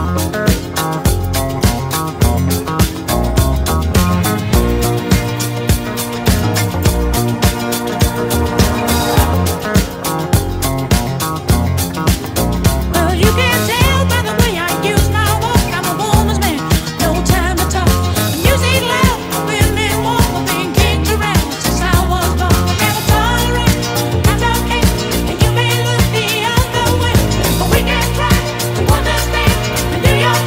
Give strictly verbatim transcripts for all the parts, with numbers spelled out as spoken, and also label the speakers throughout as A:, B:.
A: Do your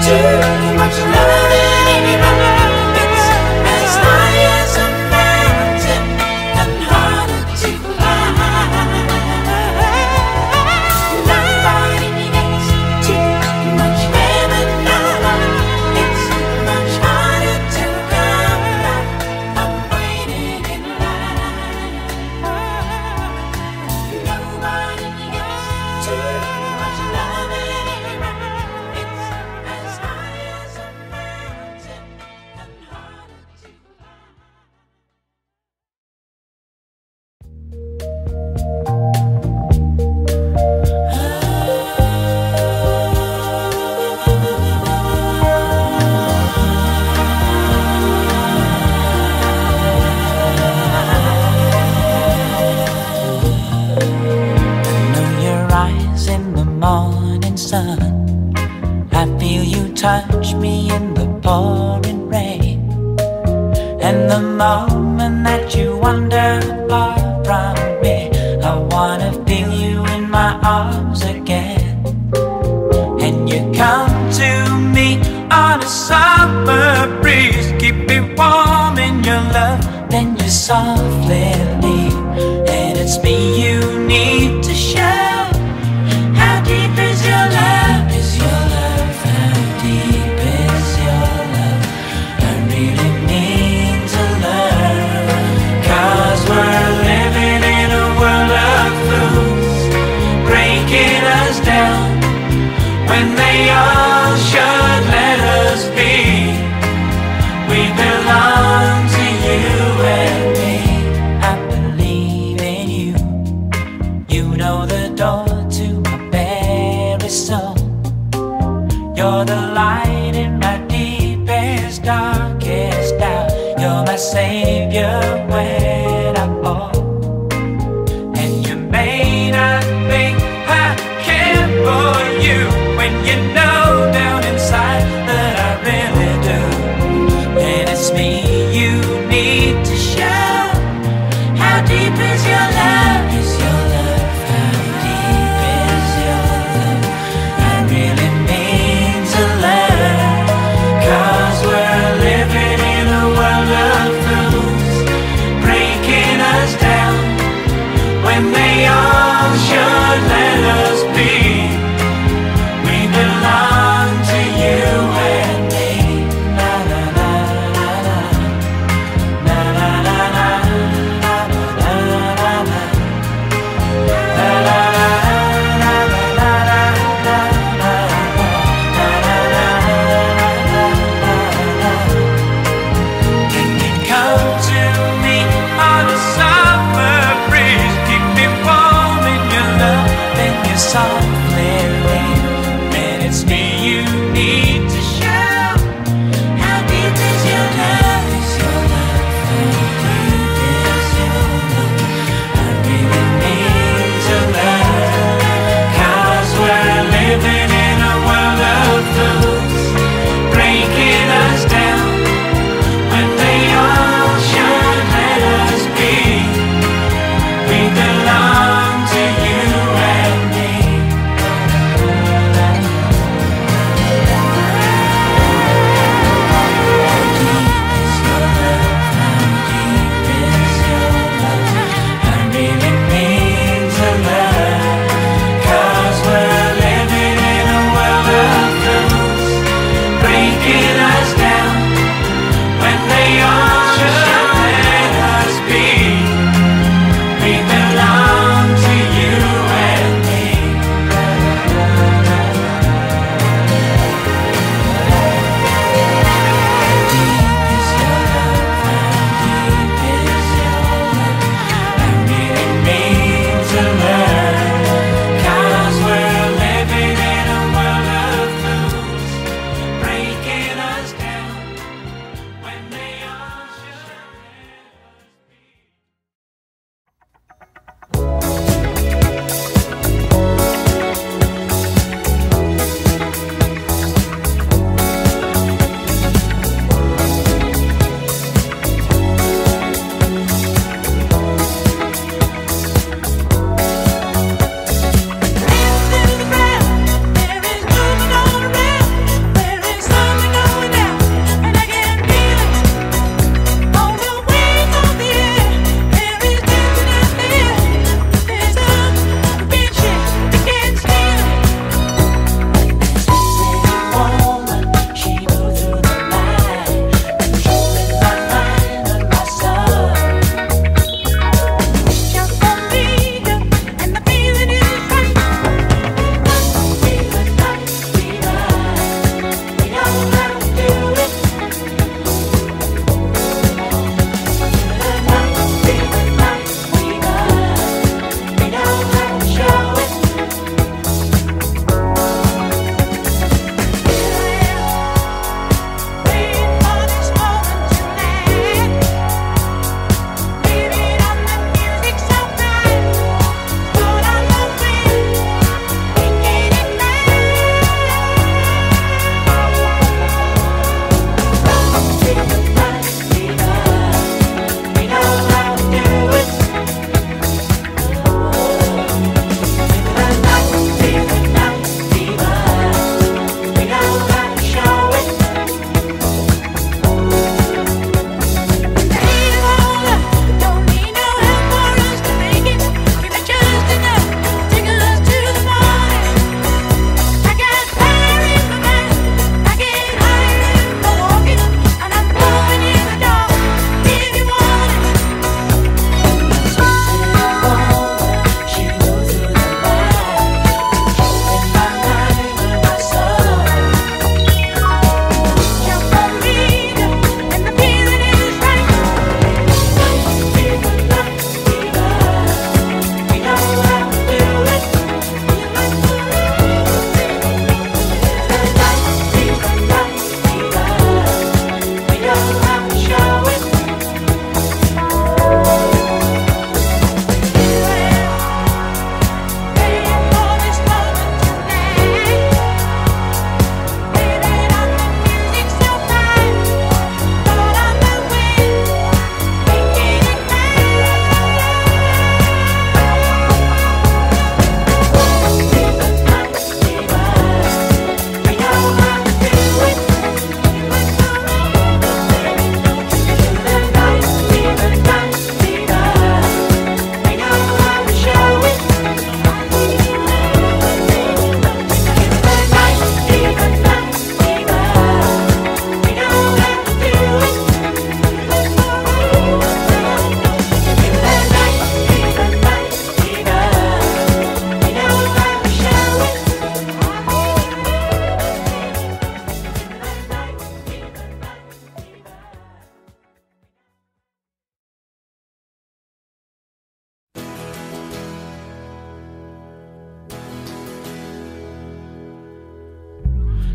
A: touch me in the pouring rain, and the moment that you wander far from me, I wanna feel you in my arms again. And you come to me on a summer breeze, keep me warm in your love, then you softly leave. And it's me you need to show. How deep is your love? Is your love? How deep is your love? I really need to learn, 'cause we're living in a world of fools, breaking us down when they all should let us be. We belong to you and me. I believe in you. You know the door to my very soul. You're the light in my deepest, darkest doubt. You're my savior when I fall. And you may not think I care for you, when you know down inside that I really do. And it's me you need to show. How deep is your love? Is your love? How deep is your love? I really need to learn, 'cause we're living in a world of fools.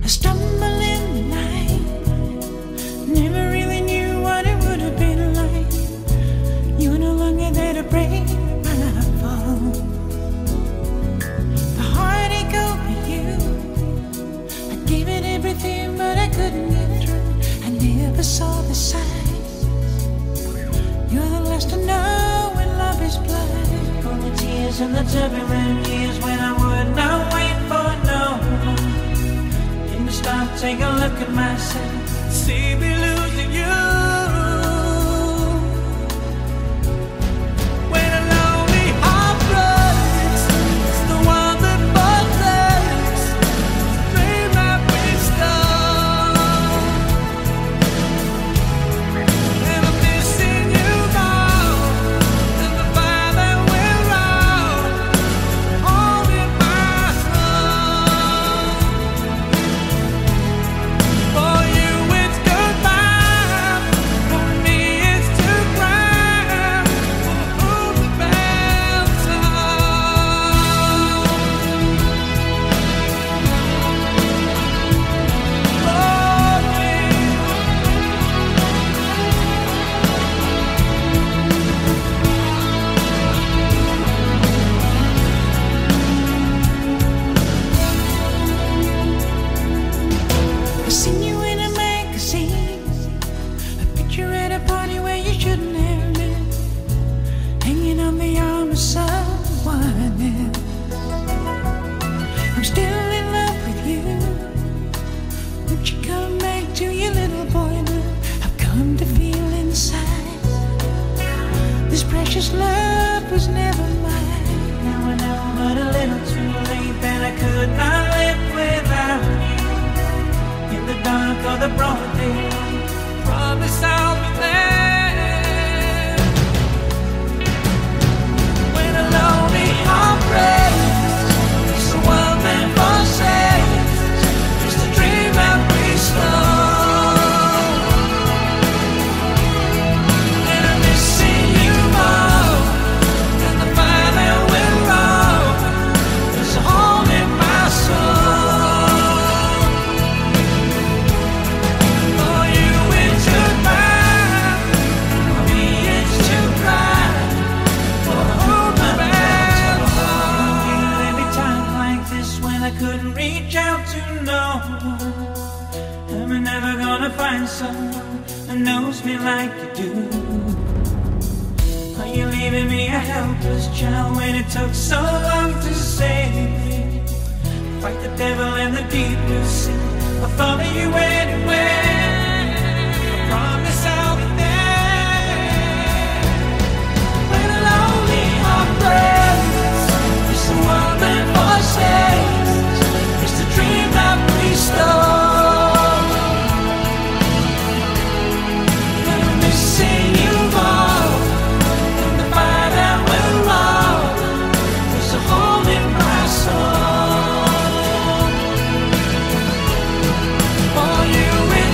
A: I stumble in the night, never really knew what it would have been like. You're no longer there to break my fall. The heartache over you, I gave it everything, but I couldn't get through. I never saw the signs. You're the last to know when love is blind. All the tears and the turbulent years when I would not wait for no one. Didn't stop, take a look at myself, see me losing you. When a lonely heart breaks, it's the one that protects the dream that we stole. And I'm missing you now, and the fire that we're on, holding my soul. For you it's goodbye, for me it's to cry. Oh, the bell toll. Oh, baby. I seen you in a magazine, a picture at a party where you shouldn't have been, hanging on the arm of someone else. I'm still in love with you. Won't you come back to your little boy now? I've come to feel inside this precious love was never mine. Now I know, but a little too late, that I could not live without you. In the dark or the broad day, promise I'll be there. When a lonely heart breaks, it's the one that forsakes, it's the dream that we stole. And I'm missing you more, and the fire that we're on is a hole in my soul. For you it's goodbye, for me it's to cry. Oh, my bad toll. Every time like this when I couldn't reach out to no one, am I never gonna find someone that knows me like you do? Are you leaving me a helpless child when it took so long to save me? Fight the devil in the deep blue sea, I'll follow you anywhere. I promise I'll be there. When a lonely heart breaks, it's the one that forsakes, it's the dream that we stole. And I'm missing you more, and the fire that we're on is a hole in my soul. For you it's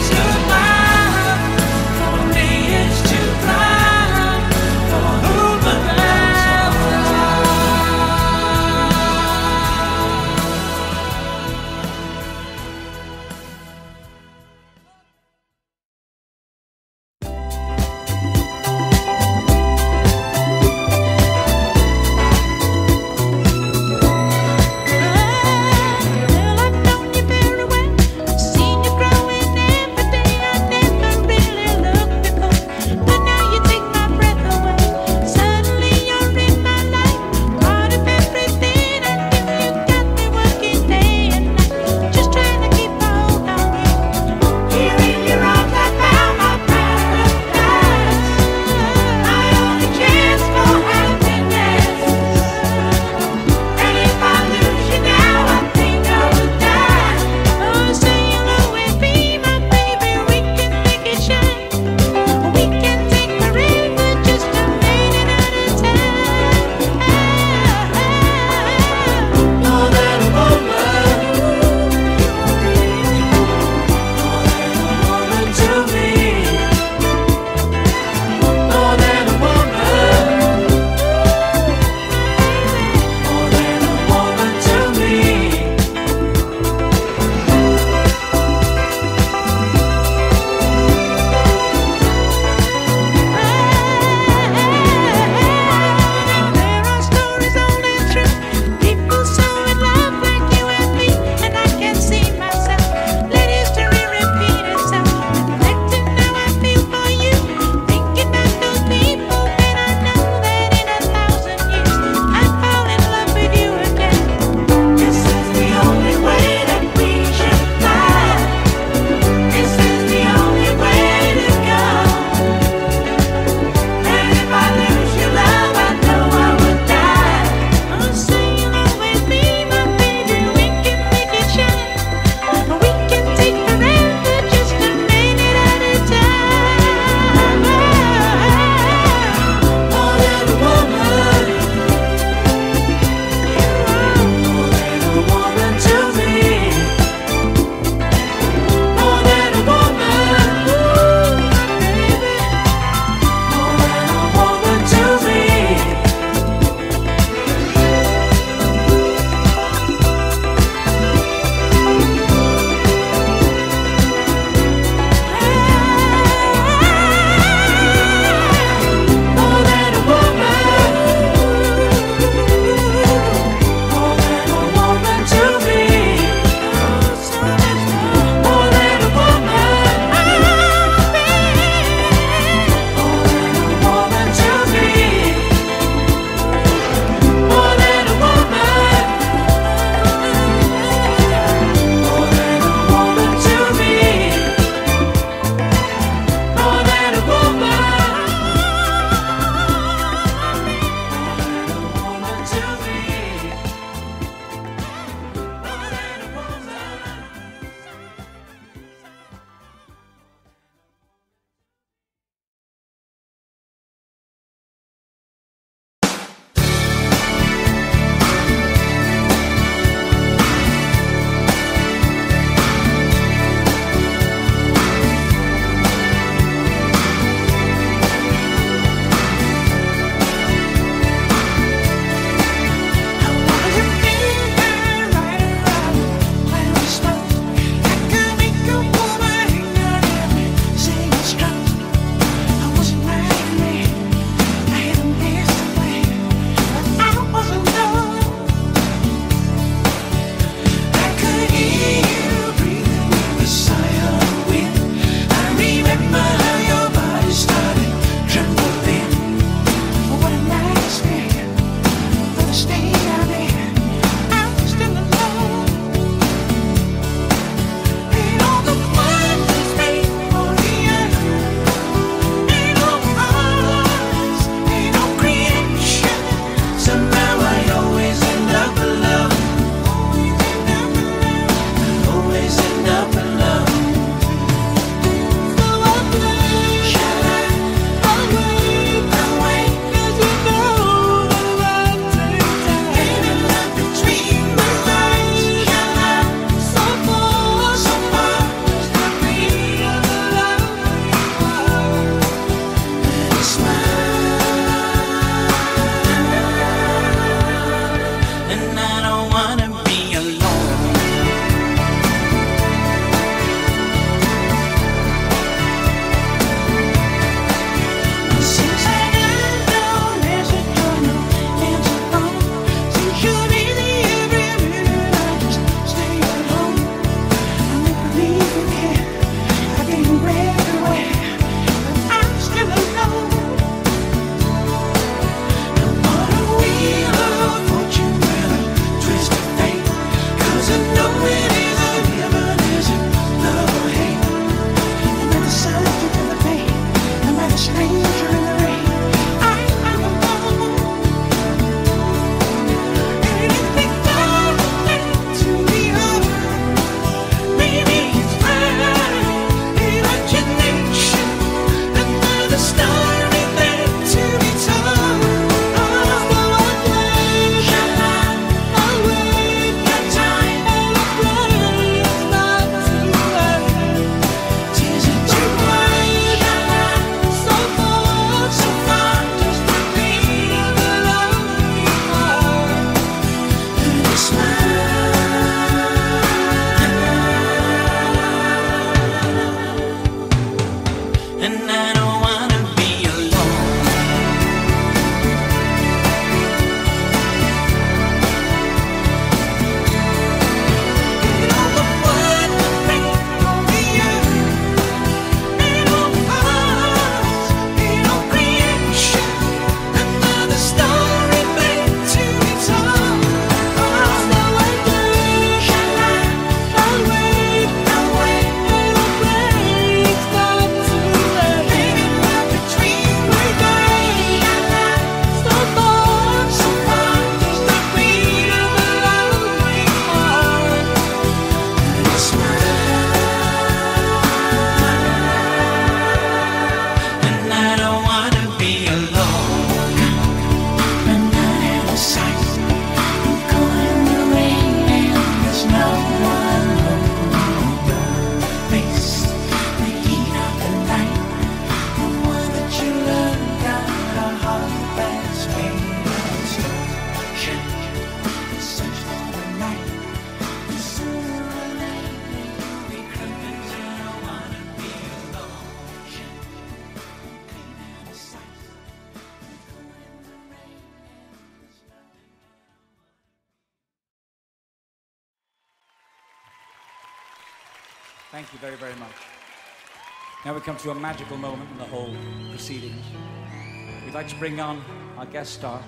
B: Thank you very, very much. Now we come to a magical moment in the whole proceedings. We'd like to bring on our guest star.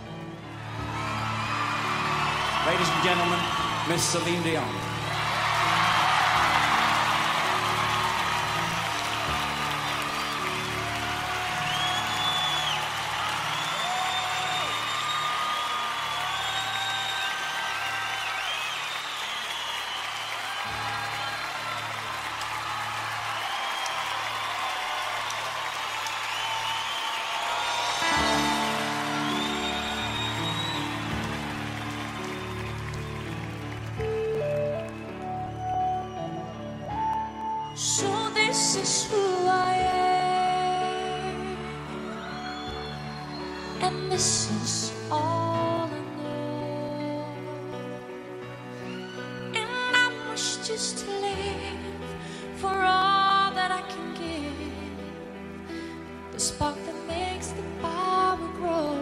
B: Ladies and gentlemen, Miss Celine Dion.
C: So this is who I am, and this is all I know, and I must just live for all that I can give, the spark that makes the power grow,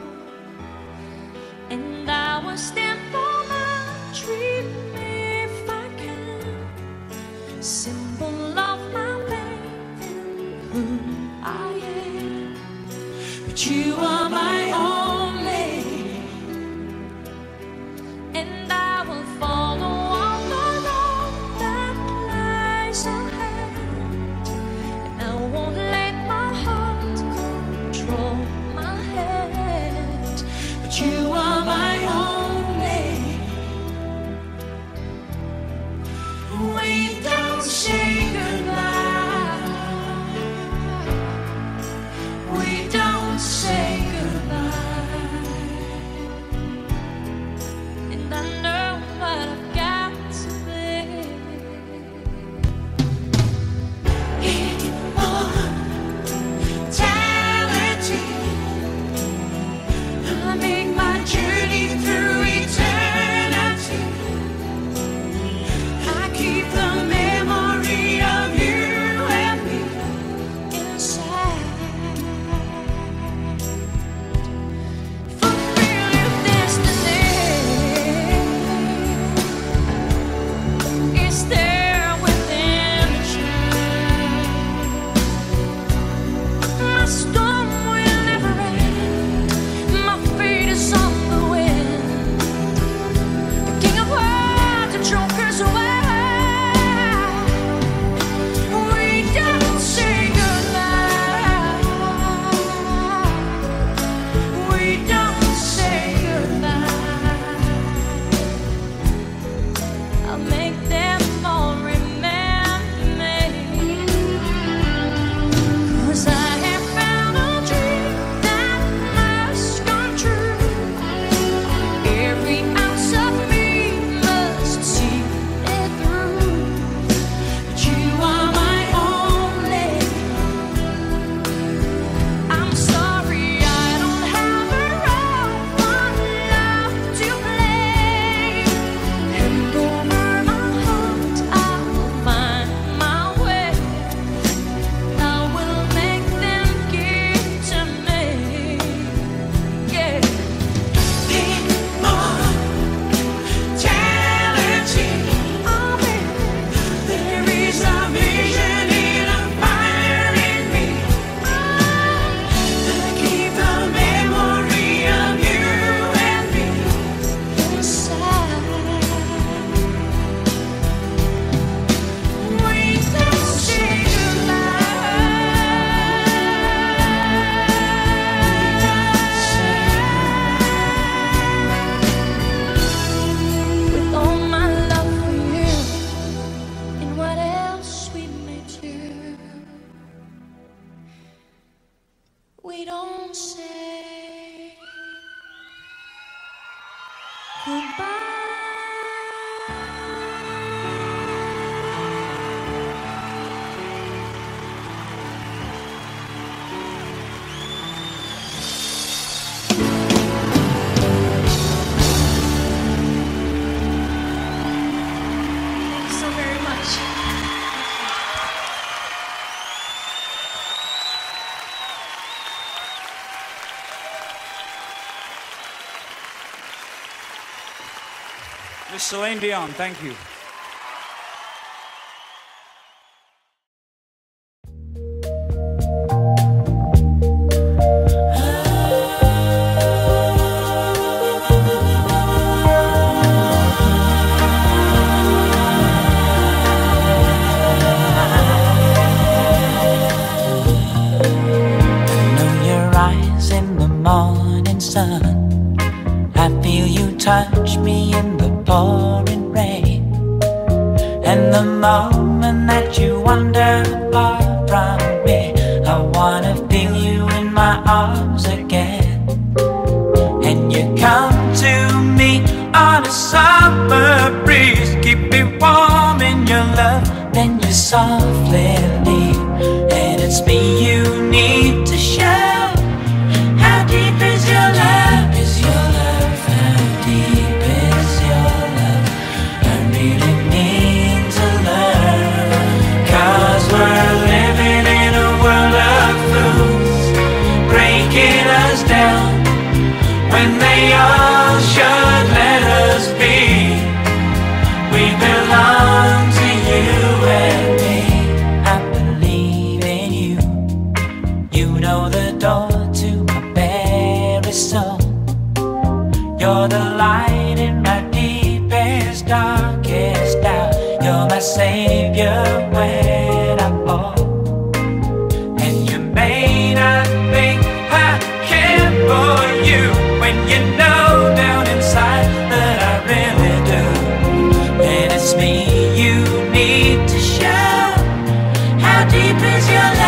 C: and I will stand for my dream if I can. Symbol of my faith in who I am. But you are my only, and I will follow all the road that lies ahead, and I won't let my heart control my head. But you are my only. We don't say goodbye. We don't say goodbye. And I know what I've got to be. Immortality. I make my journey through eternity. I keep the memory of you and me inside. Fulfill your destiny. It's there within you. My storm will never end. My fate is on the wind. The king of words, the joker's away. We don't say goodbye. We don't say goodbye. I'll make them all remember me. 'Cause I have found a dream that must come true. Every ounce of me must see it through. But you are my only. I'm sorry I don't have a role for love to play. And over my heart I will find my way. I will make them give to me. Yeah. Immortality. Oh, baby. There is a vision in a fire in me. I keep the memory of you and me inside. We don't say goodbye. With all my love for you and what else we may do, we don't say goodbye. Thank you so very much.
B: Miss Celine Dion, thank you.
A: touch me in the pouring rain, and the moment that you wander far from me, I wanna feel you in my arms again. And you come to me on a summer breeze, keep me warm in your love, then you softly leave. And it's me you need to show. How deep is your love? Is your love? How deep is your love? I really need to learn, 'cause we're living in a world of fools, breaking us down when they all should let us be. We belong to you and me. I believe in you. You know the door to my very soul. You're the light in my deepest, darkest doubt. You're my savior when I fall. And you may not think I care for you, when you know down inside that I really do. And it's me you need to show. How deep is your love?